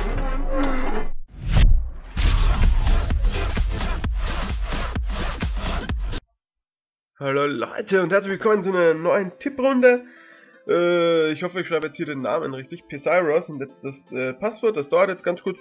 Hallo Leute und herzlich willkommen zu einer neuen Tipprunde. Ich hoffe, ich schreibe jetzt hier den Namen richtig. Pesiros und jetzt das Passwort, das dauert jetzt ganz kurz.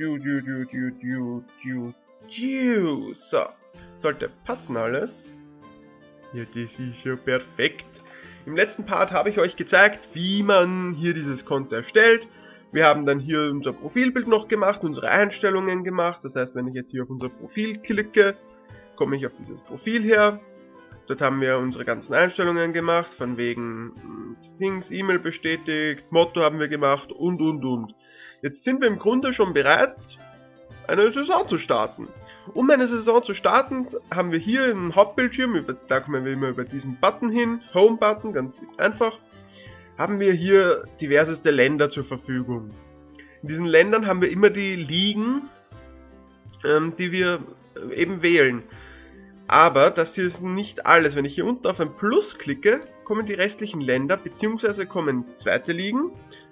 So, sollte passen alles. Ja, das ist ja perfekt. Im letzten Part habe ich euch gezeigt, wie man hier dieses Konto erstellt. Wir haben dann hier unser Profilbild noch gemacht, unsere Einstellungen gemacht. Das heißt, wenn ich jetzt hier auf unser Profil klicke, komme ich auf dieses Profil her. Dort haben wir unsere ganzen Einstellungen gemacht, von wegen Things, E-Mail bestätigt, Motto haben wir gemacht und. Jetzt sind wir im Grunde schon bereit, eine Saison zu starten. Um eine Saison zu starten, haben wir hier im Hauptbildschirm, da kommen wir immer über diesen Button hin, Home-Button, ganz einfach, haben wir hier diverseste Länder zur Verfügung. In diesen Ländern haben wir immer die Ligen, die wir eben wählen. Aber das hier ist nicht alles. Wenn ich hier unten auf ein Plus klicke, kommen die restlichen Länder, beziehungsweise kommen zweite Ligen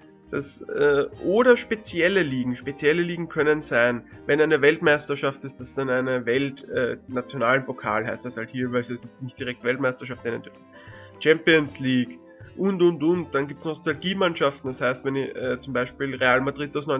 oder spezielle Ligen. Spezielle Ligen können sein, wenn eine Weltmeisterschaft ist, das dann eine nationalen Pokal heißt das halt hier, weil es ist nicht direkt Weltmeisterschaft nennen dürfen. Champions League und. Dann gibt es Nostalgiemannschaften, das heißt, wenn ich zum Beispiel Real Madrid aus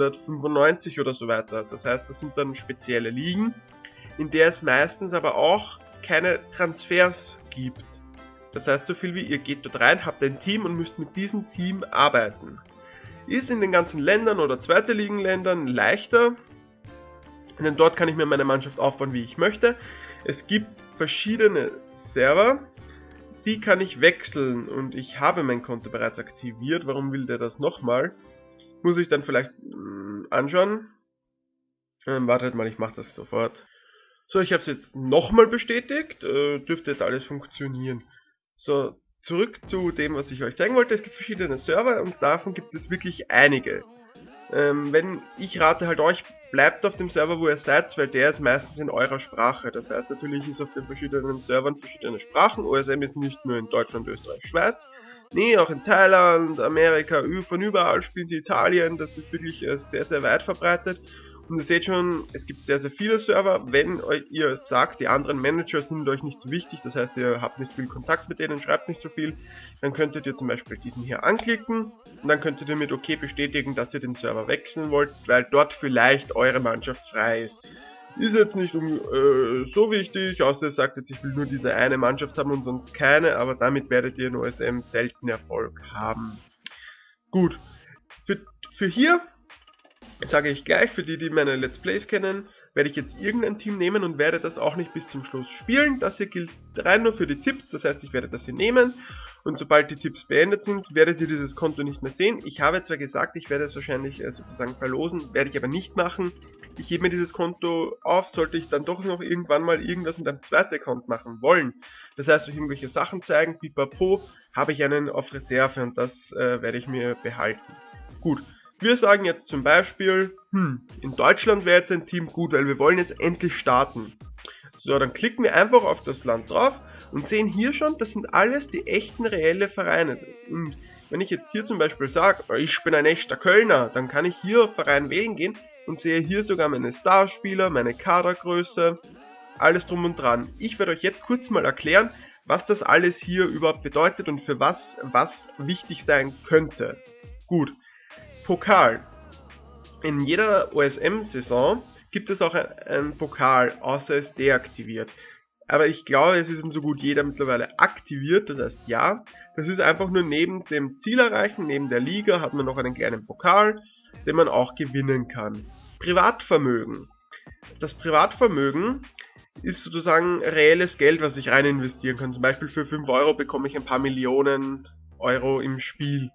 1995 oder so weiter. Das heißt, das sind dann spezielle Ligen, in der es meistens aber auch keine Transfers gibt. Das heißt, so viel wie ihr geht dort rein, habt ein Team und müsst mit diesem Team arbeiten. Ist in den ganzen Ländern oder zweite Ligenländern leichter, denn dort kann ich mir meine Mannschaft aufbauen, wie ich möchte. Es gibt verschiedene Server, die kann ich wechseln und ich habe mein Konto bereits aktiviert. Warum will der das nochmal? Muss ich dann vielleicht anschauen. Wartet mal, ich mache das sofort. So, ich habe es jetzt nochmal bestätigt, dürfte jetzt alles funktionieren. So, zurück zu dem, was ich euch zeigen wollte. Es gibt verschiedene Server und davon gibt es wirklich einige. Wenn ich rate halt euch, bleibt auf dem Server, wo ihr seid, weil der ist meistens in eurer Sprache. Das heißt, natürlich ist auf den verschiedenen Servern verschiedene Sprachen. OSM ist nicht nur in Deutschland, Österreich, Schweiz. Nee, auch in Thailand, Amerika, von überall spielen sie Italien. Das ist wirklich sehr, sehr weit verbreitet. Und ihr seht schon, es gibt sehr, sehr viele Server. Wenn ihr sagt, die anderen Manager sind euch nicht so wichtig, das heißt, ihr habt nicht viel Kontakt mit denen, schreibt nicht so viel, dann könntet ihr zum Beispiel diesen hier anklicken und dann könntet ihr mit OK bestätigen, dass ihr den Server wechseln wollt, weil dort vielleicht eure Mannschaft frei ist. Ist jetzt nicht so wichtig, außer ihr sagt jetzt, ich will nur diese eine Mannschaft haben und sonst keine, aber damit werdet ihr in OSM selten Erfolg haben. Gut, für hier sage ich gleich, für die meine Let's Plays kennen, werde ich jetzt irgendein Team nehmen und werde das auch nicht bis zum Schluss spielen. Das hier gilt rein nur für die Tipps, das heißt, ich werde das hier nehmen und sobald die Tipps beendet sind, werdet ihr dieses Konto nicht mehr sehen. Ich habe zwar gesagt, ich werde es wahrscheinlich sozusagen verlosen, werde ich aber nicht machen. Ich hebe mir dieses Konto auf, sollte ich dann doch noch irgendwann mal irgendwas mit einem zweiten Account machen wollen. Das heißt, durch irgendwelche Sachen zeigen, pipapo, habe ich einen auf Reserve und das werde ich mir behalten. Gut. Wir sagen jetzt zum Beispiel, in Deutschland wäre jetzt ein Team gut, weil wir wollen jetzt endlich starten. So, dann klicken wir einfach auf das Land drauf und sehen hier schon, das sind alles die echten, reelle Vereine. Und wenn ich jetzt hier zum Beispiel sage, ich bin ein echter Kölner, dann kann ich hier auf Verein wählen gehen und sehe hier sogar meine Starspieler, meine Kadergröße, alles drum und dran. Ich werde euch jetzt kurz mal erklären, was das alles hier überhaupt bedeutet und für was wichtig sein könnte. Gut. Pokal. In jeder OSM-Saison gibt es auch einen Pokal, außer es deaktiviert. Aber ich glaube, es ist in so gut jeder mittlerweile aktiviert, das heißt ja. Das ist einfach nur neben dem Ziel erreichen, neben der Liga hat man noch einen kleinen Pokal, den man auch gewinnen kann. Privatvermögen. Das Privatvermögen ist sozusagen reelles Geld, was ich rein investieren kann. Zum Beispiel für 5 Euro bekomme ich ein paar Millionen Euro im Spiel.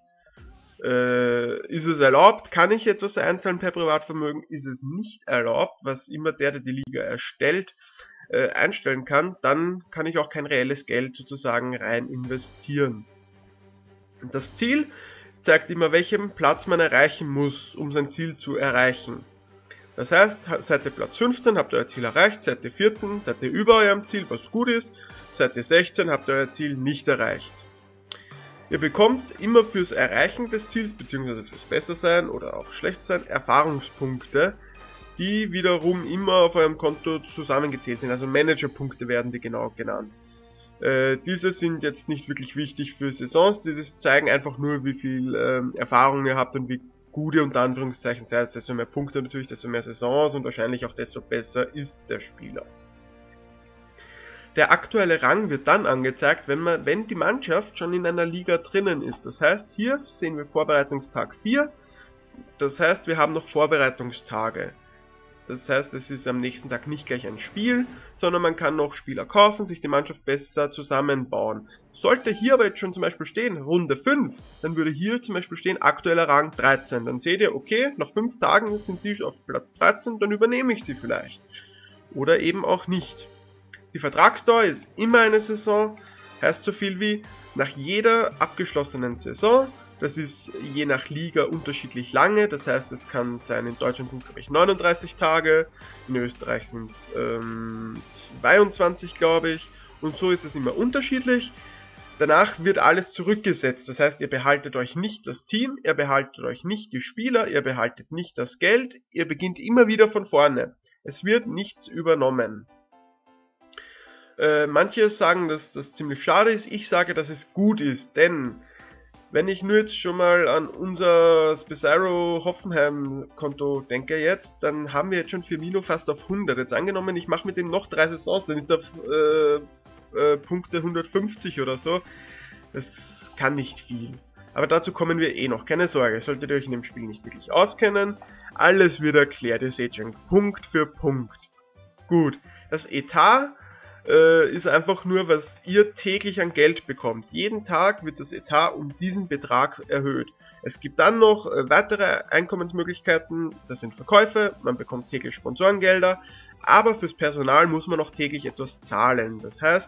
Ist es erlaubt? Kann ich etwas einzahlen per Privatvermögen? Ist es nicht erlaubt, was immer der die Liga erstellt, einstellen kann, dann kann ich auch kein reelles Geld sozusagen rein investieren. Und das Ziel zeigt immer, welchen Platz man erreichen muss, um sein Ziel zu erreichen. Das heißt, seid ihr Platz 15, habt ihr euer Ziel erreicht, seid ihr 14, seid ihr über eurem Ziel, was gut ist, seid ihr 16, habt ihr euer Ziel nicht erreicht. Ihr bekommt immer fürs Erreichen des Ziels, beziehungsweise fürs Bessersein oder auch Schlechtsein, Erfahrungspunkte, die wiederum immer auf eurem Konto zusammengezählt sind. Also Managerpunkte werden die genau genannt. Diese sind jetzt nicht wirklich wichtig für Saisons, diese zeigen einfach nur, wie viel Erfahrung ihr habt und wie gut ihr unter Anführungszeichen seid. Desto mehr Punkte natürlich, desto mehr Saisons und wahrscheinlich auch desto besser ist der Spieler. Der aktuelle Rang wird dann angezeigt, wenn die Mannschaft schon in einer Liga drinnen ist. Das heißt, hier sehen wir Vorbereitungstag 4, das heißt, wir haben noch Vorbereitungstage. Das heißt, es ist am nächsten Tag nicht gleich ein Spiel, sondern man kann noch Spieler kaufen, sich die Mannschaft besser zusammenbauen. Sollte hier aber jetzt schon zum Beispiel stehen, Runde 5, dann würde hier zum Beispiel stehen, aktueller Rang 13. Dann seht ihr, okay, nach 5 Tagen sind sie auf Platz 13, dann übernehme ich sie vielleicht. Oder eben auch nicht. Die Vertragsdauer ist immer eine Saison, heißt so viel wie nach jeder abgeschlossenen Saison, das ist je nach Liga unterschiedlich lange, das heißt es kann sein, in Deutschland sind es glaube ich 39 Tage, in Österreich sind es 22 glaube ich, und so ist es immer unterschiedlich. Danach wird alles zurückgesetzt, das heißt ihr behaltet euch nicht das Team, ihr behaltet euch nicht die Spieler, ihr behaltet nicht das Geld, ihr beginnt immer wieder von vorne. Es wird nichts übernommen. Manche sagen, dass das ziemlich schade ist, ich sage, dass es gut ist, denn wenn ich nur jetzt schon mal an unser Spesaro Hoffenheim Konto denke jetzt, dann haben wir jetzt schon Firmino fast auf 100. Jetzt angenommen, ich mache mit dem noch 3 Saisons, dann ist er auf Punkte 150 oder so. Das kann nicht viel. Aber dazu kommen wir eh noch, keine Sorge, solltet ihr euch in dem Spiel nicht wirklich auskennen. Alles wird erklärt, ihr seht schon, Punkt für Punkt. Gut, das Etat ist einfach nur, was ihr täglich an Geld bekommt. Jeden Tag wird das Etat um diesen Betrag erhöht. Es gibt dann noch weitere Einkommensmöglichkeiten, das sind Verkäufe, man bekommt täglich Sponsorengelder, aber fürs Personal muss man noch täglich etwas zahlen. Das heißt,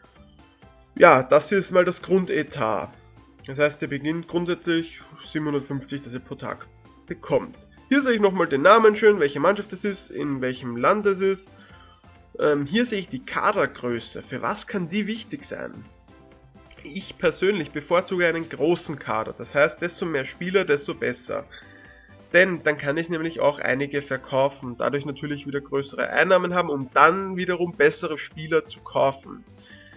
ja, das ist mal das Grundetat. Das heißt, ihr beginnt grundsätzlich 750, das ihr pro Tag bekommt. Hier sehe ich nochmal den Namen schön, welche Mannschaft es ist, in welchem Land es ist. Hier sehe ich die Kadergröße. Für was kann die wichtig sein? Ich persönlich bevorzuge einen großen Kader. Das heißt, desto mehr Spieler, desto besser. Denn dann kann ich nämlich auch einige verkaufen. Dadurch natürlich wieder größere Einnahmen haben, um dann wiederum bessere Spieler zu kaufen.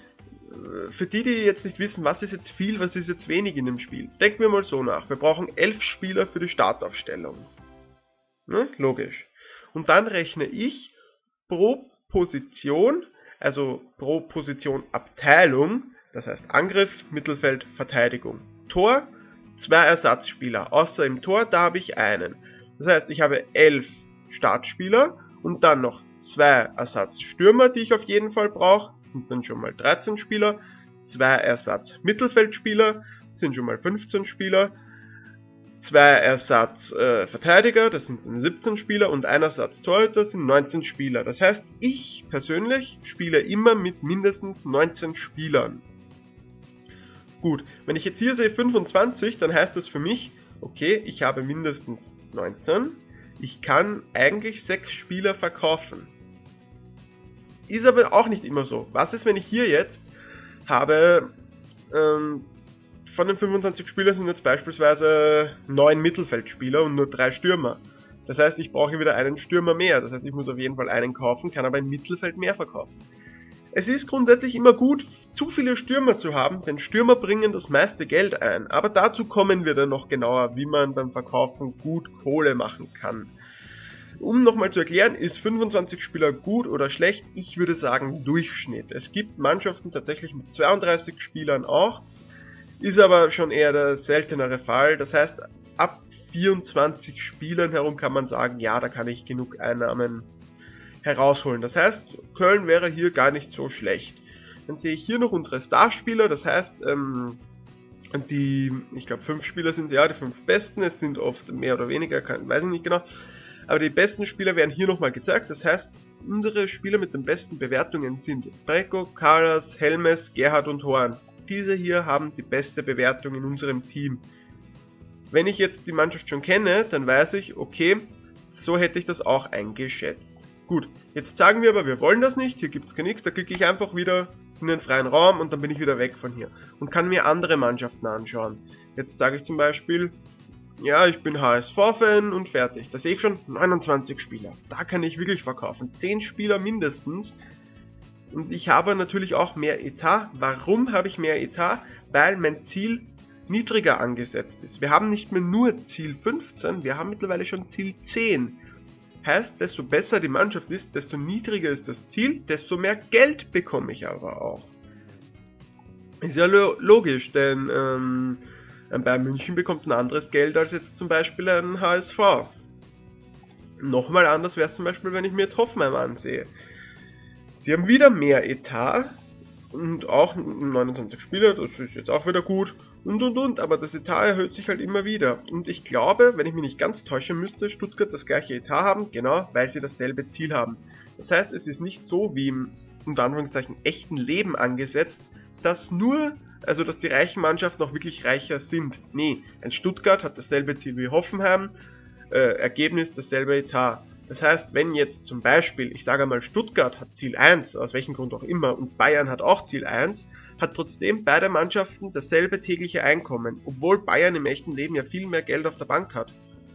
Für die jetzt nicht wissen, was ist jetzt viel, was ist jetzt wenig in dem Spiel. Denken wir mal so nach. Wir brauchen 11 Spieler für die Startaufstellung. Ne? Logisch. Und dann rechne ich pro Position, also pro Position Abteilung, das heißt Angriff, Mittelfeld, Verteidigung, Tor, 2 Ersatzspieler, außer im Tor, da habe ich einen. Das heißt, ich habe 11 Startspieler und dann noch 2 Ersatzstürmer, die ich auf jeden Fall brauche, sind dann schon mal 13 Spieler, 2 Ersatz-Mittelfeldspieler, sind schon mal 15 Spieler, 2 Ersatz-Verteidiger, das sind dann 17 Spieler und 1 Ersatz-Torhüter sind 19 Spieler. Das heißt, ich persönlich spiele immer mit mindestens 19 Spielern. Gut, wenn ich jetzt hier sehe 25, dann heißt das für mich, okay, ich habe mindestens 19, ich kann eigentlich 6 Spieler verkaufen. Ist aber auch nicht immer so. Was ist, wenn ich hier jetzt habe, von den 25 Spielern sind jetzt beispielsweise 9 Mittelfeldspieler und nur 3 Stürmer. Das heißt, ich brauche wieder einen Stürmer mehr. Das heißt, ich muss auf jeden Fall einen kaufen, kann aber im Mittelfeld mehr verkaufen. Es ist grundsätzlich immer gut, zu viele Stürmer zu haben, denn Stürmer bringen das meiste Geld ein. Aber dazu kommen wir dann noch genauer, wie man beim Verkaufen gut Kohle machen kann. Um nochmal zu erklären, ist 25 Spieler gut oder schlecht? Ich würde sagen Durchschnitt. Es gibt Mannschaften tatsächlich mit 32 Spielern auch. Ist aber schon eher der seltenere Fall. Das heißt, ab 24 Spielern herum kann man sagen, ja, da kann ich genug Einnahmen herausholen. Das heißt, Köln wäre hier gar nicht so schlecht. Dann sehe ich hier noch unsere Starspieler. Das heißt, ich glaube 5 Spieler sind ja die 5 besten. Es sind oft mehr oder weniger, weiß ich nicht genau. Aber die besten Spieler werden hier nochmal gezeigt. Das heißt, unsere Spieler mit den besten Bewertungen sind Brecko, Karas, Helmes, Gerhard und Horn. Diese hier haben die beste Bewertung in unserem Team. Wenn ich jetzt die Mannschaft schon kenne, dann weiß ich, okay, so hätte ich das auch eingeschätzt. Gut, jetzt sagen wir aber, wir wollen das nicht, hier gibt es gar nichts, da klicke ich einfach wieder in den freien Raum und dann bin ich wieder weg von hier und kann mir andere Mannschaften anschauen. Jetzt sage ich zum Beispiel, ja, ich bin HSV-Fan und fertig. Da sehe ich schon 29 Spieler. Da kann ich wirklich verkaufen. 10 Spieler mindestens. Und ich habe natürlich auch mehr Etat. Warum habe ich mehr Etat? Weil mein Ziel niedriger angesetzt ist. Wir haben nicht mehr nur Ziel 15, wir haben mittlerweile schon Ziel 10. Heißt, desto besser die Mannschaft ist, desto niedriger ist das Ziel, desto mehr Geld bekomme ich aber auch. Ist ja logisch, denn ein Bayern München bekommt ein anderes Geld als jetzt zum Beispiel ein HSV. Nochmal anders wäre es zum Beispiel, wenn ich mir jetzt Hoffenheim ansehe. Die haben wieder mehr Etat und auch 29 Spieler, das ist jetzt auch wieder gut und, aber das Etat erhöht sich halt immer wieder. Und ich glaube, wenn ich mich nicht ganz täusche, müsste Stuttgart das gleiche Etat haben, genau, weil sie dasselbe Ziel haben. Das heißt, es ist nicht so wie im, unter Anführungszeichen, echten Leben angesetzt, dass die reichen Mannschaften auch wirklich reicher sind. Nee, ein Stuttgart hat dasselbe Ziel wie Hoffenheim, Ergebnis dasselbe Etat. Das heißt, wenn jetzt zum Beispiel, ich sage mal, Stuttgart hat Ziel 1, aus welchem Grund auch immer, und Bayern hat auch Ziel 1, hat trotzdem beide Mannschaften dasselbe tägliche Einkommen, obwohl Bayern im echten Leben ja viel mehr Geld auf der Bank hat.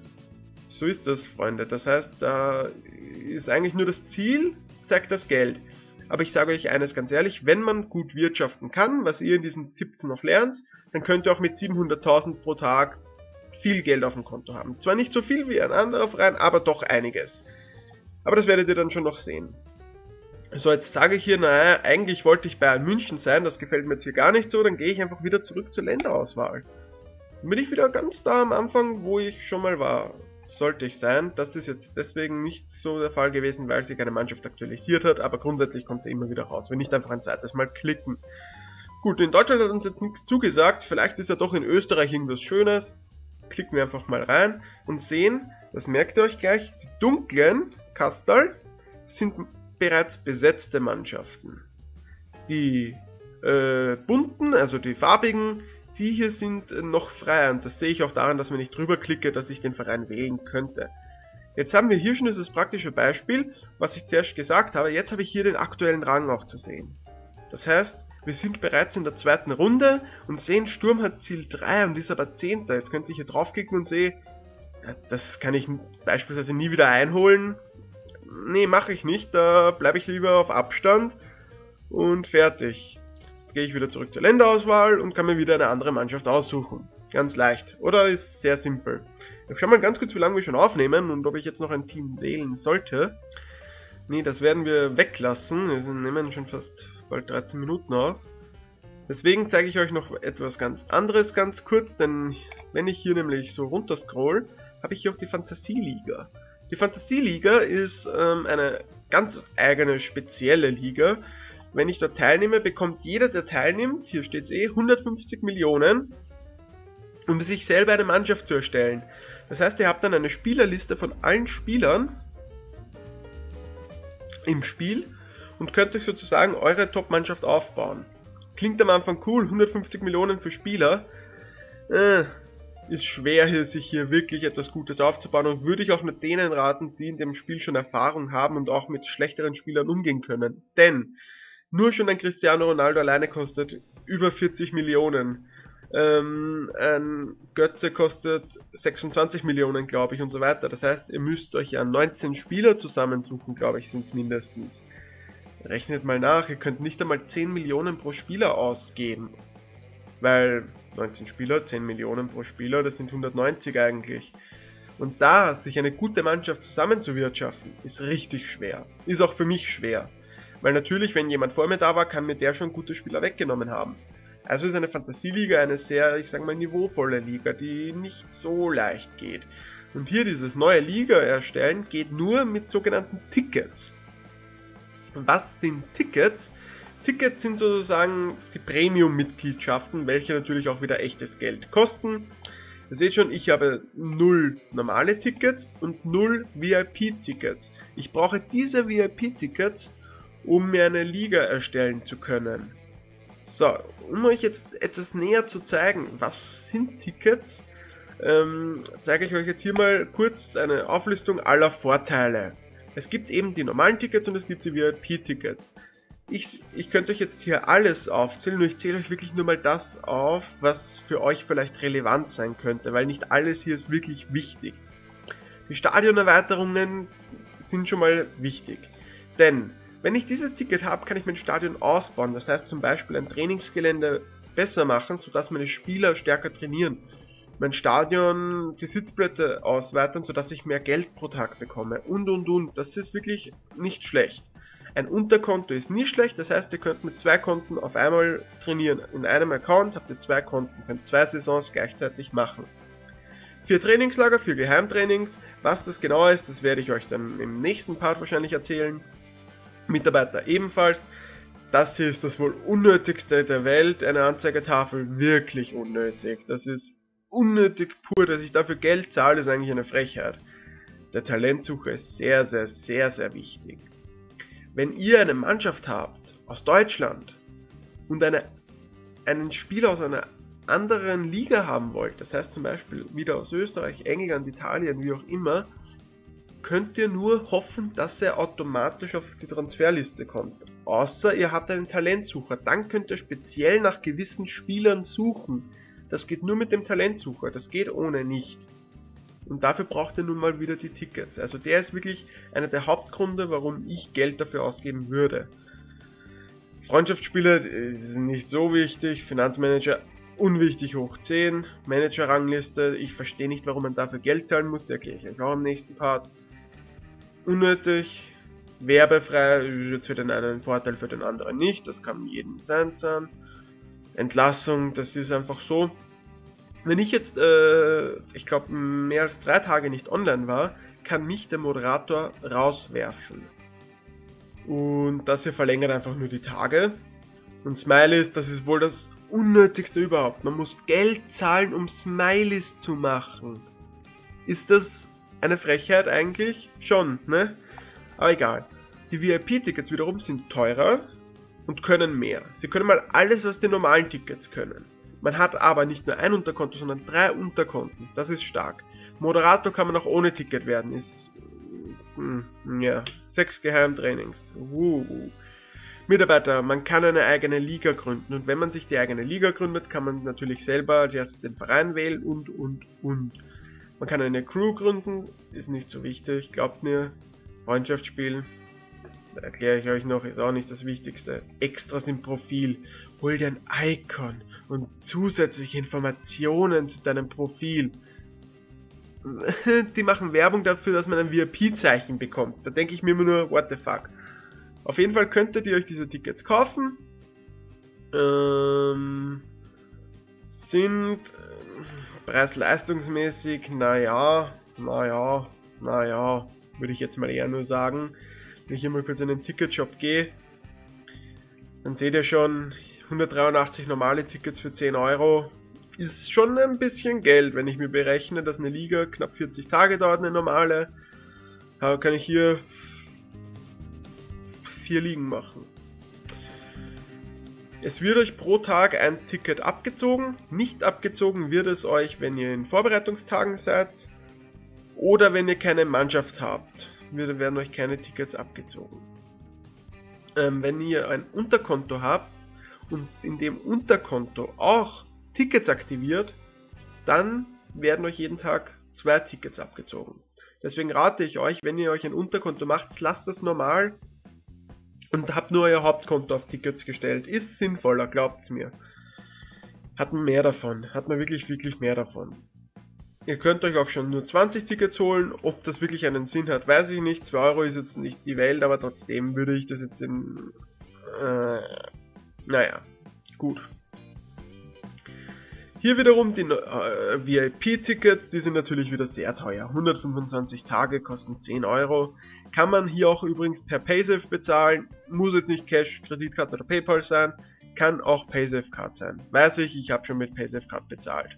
So ist das, Freunde. Das heißt, da ist eigentlich nur das Ziel, zeigt das Geld. Aber ich sage euch eines ganz ehrlich, wenn man gut wirtschaften kann, was ihr in diesen Tipps noch lernt, dann könnt ihr auch mit 700.000 pro Tag viel Geld auf dem Konto haben. Zwar nicht so viel wie ein anderer Verein, aber doch einiges. Aber das werdet ihr dann schon noch sehen. So, jetzt sage ich hier, naja, eigentlich wollte ich Bayern München sein, das gefällt mir jetzt hier gar nicht so, dann gehe ich einfach wieder zurück zur Länderauswahl. Dann bin ich wieder ganz da am Anfang, wo ich schon mal war. Sollte ich sein. Das ist jetzt deswegen nicht so der Fall gewesen, weil sich eine Mannschaft aktualisiert hat, aber grundsätzlich kommt er immer wieder raus. Wenn nicht einfach ein zweites Mal klicken. Gut, in Deutschland hat uns jetzt nichts zugesagt, vielleicht ist ja doch in Österreich irgendwas Schönes. Klicken wir einfach mal rein und sehen, das merkt ihr euch gleich, die dunklen Kastel sind bereits besetzte Mannschaften. Die bunten, also die farbigen, die hier sind noch frei und das sehe ich auch daran, dass wenn ich drüber klicke, dass ich den Verein wählen könnte. Jetzt haben wir hier schon dieses praktische Beispiel, was ich zuerst gesagt habe, jetzt habe ich hier den aktuellen Rang auch zu sehen. Das heißt, wir sind bereits in der zweiten Runde und sehen, Sturm hat Ziel 3 und ist aber 10. Jetzt könnte ich hier draufklicken und sehe, das kann ich beispielsweise nie wieder einholen. Nee, mache ich nicht, da bleibe ich lieber auf Abstand und fertig. Jetzt gehe ich wieder zurück zur Länderauswahl und kann mir wieder eine andere Mannschaft aussuchen. Ganz leicht, oder? Ist sehr simpel. Ich schau mal ganz kurz, wie lange wir schon aufnehmen und ob ich jetzt noch ein Team wählen sollte. Nee, das werden wir weglassen. Wir nehmen schon fast bald 13 Minuten auf. Deswegen zeige ich euch noch etwas ganz anderes ganz kurz, denn wenn ich hier nämlich so runter scroll, habe ich hier auch die Fantasieliga. Die Fantasieliga ist eine ganz eigene, spezielle Liga. Wenn ich dort teilnehme, bekommt jeder, der teilnimmt, hier steht es 150 Millionen, um sich selber eine Mannschaft zu erstellen. Das heißt, ihr habt dann eine Spielerliste von allen Spielern im Spiel und könnt euch sozusagen eure Top-Mannschaft aufbauen. Klingt am Anfang cool, 150 Millionen für Spieler. Ist schwer, sich hier wirklich etwas Gutes aufzubauen und würde ich auch mit denen raten, die in dem Spiel schon Erfahrung haben und auch mit schlechteren Spielern umgehen können. Denn nur schon ein Cristiano Ronaldo alleine kostet über 40 Millionen. Ein Götze kostet 26 Millionen, glaube ich, und so weiter. Das heißt, ihr müsst euch ja 19 Spieler zusammensuchen, glaube ich, sind es mindestens. Rechnet mal nach, ihr könnt nicht einmal 10 Millionen pro Spieler ausgeben. Weil 19 Spieler, 10 Millionen pro Spieler, das sind 190 eigentlich. Und da sich eine gute Mannschaft zusammenzuwirtschaften, ist richtig schwer. Ist auch für mich schwer. Weil natürlich, wenn jemand vor mir da war, kann mir der schon gute Spieler weggenommen haben. Also ist eine Fantasieliga eine sehr, ich sage mal, niveauvolle Liga, die nicht so leicht geht. Und hier dieses neue Liga erstellen geht nur mit sogenannten Tickets. Was sind Tickets? Tickets sind sozusagen die Premium-Mitgliedschaften, welche natürlich auch wieder echtes Geld kosten. Ihr seht schon, ich habe 0 normale Tickets und 0 VIP-Tickets. Ich brauche diese VIP-Tickets, um mir eine Liga erstellen zu können. So, um euch jetzt etwas näher zu zeigen, was sind Tickets, zeige ich euch jetzt hier mal kurz eine Auflistung aller Vorteile. Es gibt eben die normalen Tickets und es gibt die VIP-Tickets. Ich könnte euch jetzt hier alles aufzählen, nur ich zähle euch wirklich nur mal das auf, was für euch vielleicht relevant sein könnte, weil nicht alles hier ist wirklich wichtig. Die Stadionerweiterungen sind schon mal wichtig, denn wenn ich dieses Ticket habe, kann ich mein Stadion ausbauen, das heißt zum Beispiel ein Trainingsgelände besser machen, sodass meine Spieler stärker trainieren. Mein Stadion, die Sitzplätze ausweitern, sodass ich mehr Geld pro Tag bekomme und. Das ist wirklich nicht schlecht. Ein Unterkonto ist nie schlecht, das heißt, ihr könnt mit 2 Konten auf einmal trainieren. In einem Account habt ihr 2 Konten, könnt 2 Saisons gleichzeitig machen. 4 Trainingslager, 4 Geheimtrainings. Was das genau ist, das werde ich euch dann im nächsten Part wahrscheinlich erzählen. Mitarbeiter ebenfalls. Das hier ist das wohl unnötigste der Welt, eine Anzeigetafel, wirklich unnötig. Das ist unnötig pur, dass ich dafür Geld zahle, ist eigentlich eine Frechheit. Der Talentsucher ist sehr wichtig. Wenn ihr eine Mannschaft habt aus Deutschland und einen Spieler aus einer anderen Liga haben wollt, das heißt zum Beispiel wieder aus Österreich, England, Italien, wie auch immer, könnt ihr nur hoffen, dass er automatisch auf die Transferliste kommt. Außer ihr habt einen Talentsucher, dann könnt ihr speziell nach gewissen Spielern suchen. Das geht nur mit dem Talentsucher, das geht ohne nicht. Und dafür braucht ihr nun mal wieder die Tickets. Also der ist wirklich einer der Hauptgründe, warum ich Geld dafür ausgeben würde. Freundschaftsspiele sind nicht so wichtig, Finanzmanager unwichtig hoch 10, Manager-Rangliste, ich verstehe nicht, warum man dafür Geld zahlen muss, der erkläre ich euch auch im nächsten Part. Unnötig, werbefrei, ist jetzt für den einen ein Vorteil, für den anderen nicht, das kann jedem sein. Entlassung, das ist einfach so. Wenn ich jetzt, ich glaube, mehr als 3 Tage nicht online war, kann mich der Moderator rauswerfen. Und das hier verlängert einfach nur die Tage. Und Smileys, das ist wohl das Unnötigste überhaupt. Man muss Geld zahlen, um Smileys zu machen. Ist das eine Frechheit eigentlich? Schon, ne? Aber egal. Die VIP-Tickets wiederum sind teurer und können mehr. Sie können mal alles, was die normalen Tickets können. Man hat aber nicht nur ein Unterkonto, sondern 3 Unterkonten. Das ist stark. Moderator kann man auch ohne Ticket werden. Ist, ja, 6 Geheimtrainings. Mitarbeiter, man kann eine eigene Liga gründen. Und wenn man sich die eigene Liga gründet, kann man natürlich selber als erstes den Verein wählen und. Man kann eine Crew gründen, ist nicht so wichtig, glaubt mir. Freundschaftsspiel, erkläre ich euch noch, ist auch nicht das Wichtigste. Extras im Profil. Hol dir ein Icon und zusätzliche Informationen zu deinem Profil. Die machen Werbung dafür, dass man ein VIP-Zeichen bekommt. Da denke ich mir immer nur, what the fuck. Auf jeden Fall könntet ihr euch diese Tickets kaufen. Sind preis-leistungsmäßig, naja, würde ich jetzt mal eher nur sagen. Wenn ich hier mal kurz in den Ticketshop gehe, dann seht ihr schon, 183 normale Tickets für 10 Euro ist schon ein bisschen Geld, wenn ich mir berechne, dass eine Liga knapp 40 Tage dauert, eine normale. Da kann ich hier 4 Ligen machen. Es wird euch pro Tag ein Ticket abgezogen. Nicht abgezogen wird es euch, wenn ihr in Vorbereitungstagen seid oder wenn ihr keine Mannschaft habt. Werden euch keine Tickets abgezogen. Wenn ihr ein Unterkonto habt und in dem Unterkonto auch Tickets aktiviert, dann werden euch jeden Tag 2 Tickets abgezogen. Deswegen rate ich euch, wenn ihr euch ein Unterkonto macht, lasst das normal und habt nur euer Hauptkonto auf Tickets gestellt. Ist sinnvoller, glaubt's mir. Hat man mehr davon. Hat man wirklich mehr davon. Ihr könnt euch auch schon nur 20 Tickets holen. Ob das wirklich einen Sinn hat, weiß ich nicht. 2 Euro ist jetzt nicht die Welt, aber trotzdem würde ich das jetzt in... naja, gut. Hier wiederum die VIP-Tickets, die sind natürlich wieder sehr teuer. 125 Tage kosten 10 Euro. Kann man hier auch übrigens per Paysafe bezahlen. Muss jetzt nicht Cash, Kreditkarte oder PayPal sein. Kann auch Paysafe Card sein. Weiß ich habe schon mit Paysafe Card bezahlt.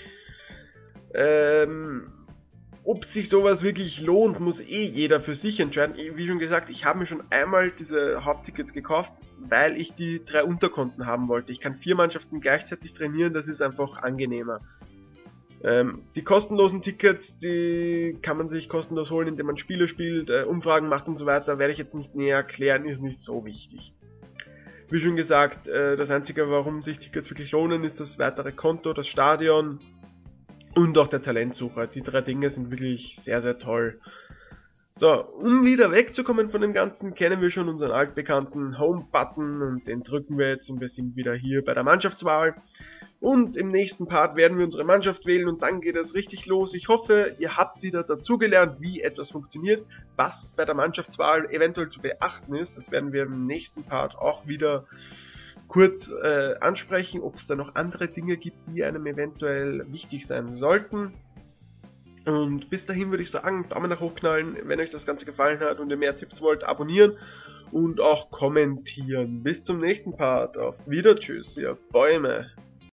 Ob sich sowas wirklich lohnt, muss jeder für sich entscheiden. Wie schon gesagt, ich habe mir schon einmal diese Haupttickets gekauft, weil ich die 3 Unterkonten haben wollte. Ich kann 4 Mannschaften gleichzeitig trainieren, das ist einfach angenehmer. Die kostenlosen Tickets, die kann man sich kostenlos holen, indem man Spiele spielt, Umfragen macht und so weiter. Werde ich jetzt nicht näher erklären, ist nicht so wichtig. Wie schon gesagt, das Einzige, warum sich Tickets wirklich lohnen, ist das weitere Konto, das Stadion und auch der Talentsucher. Die 3 Dinge sind wirklich sehr, sehr toll. So, um wieder wegzukommen von dem Ganzen, kennen wir schon unseren altbekannten Home-Button und den drücken wir jetzt und wir sind wieder hier bei der Mannschaftswahl. Und im nächsten Part werden wir unsere Mannschaft wählen und dann geht es richtig los. Ich hoffe, ihr habt wieder dazugelernt, wie etwas funktioniert, was bei der Mannschaftswahl eventuell zu beachten ist. Das werden wir im nächsten Part auch wieder kurz ansprechen, ob es da noch andere Dinge gibt, die einem eventuell wichtig sein sollten. Und bis dahin würde ich sagen, Daumen nach hoch knallen, wenn euch das Ganze gefallen hat und ihr mehr Tipps wollt, abonnieren und auch kommentieren. Bis zum nächsten Part. Auf Wieder, tschüss, ihr Bäume.